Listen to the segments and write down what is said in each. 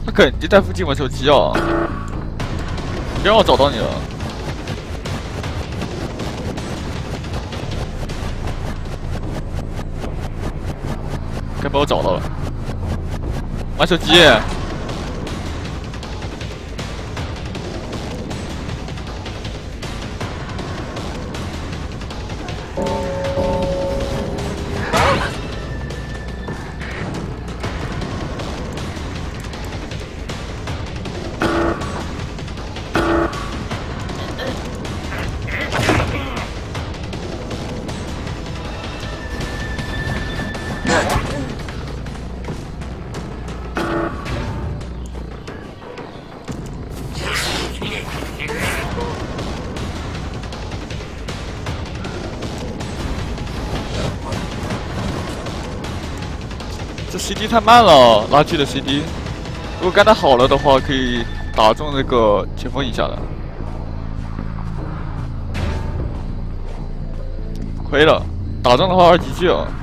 他肯定在附近玩手机哦，别让我找到你了。该把我找到了，玩手机。这 CD 太慢了，垃圾的 CD。如果干得好了的话，可以打中那个前锋一下的。亏了，打中的话2级技了。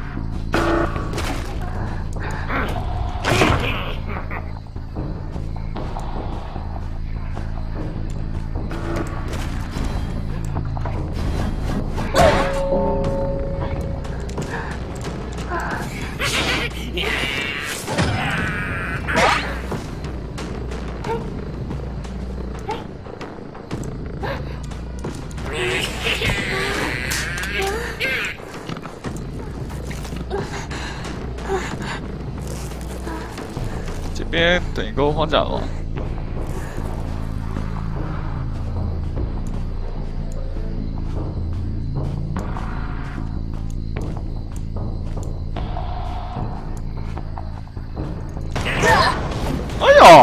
这边等一个荒斩了。哎呦！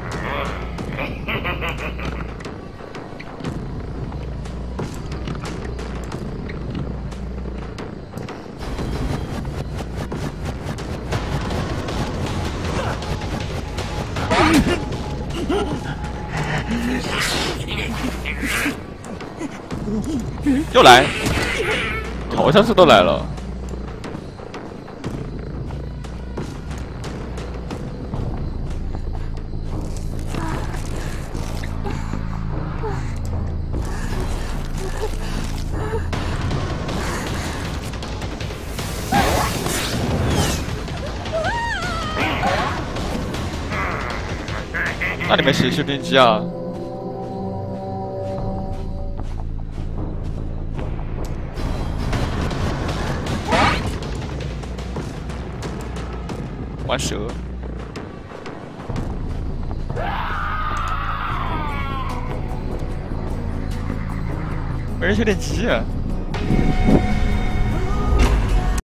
又来，好像是都来了。那里面谁是编辑啊？玩蛇，没人修电机啊！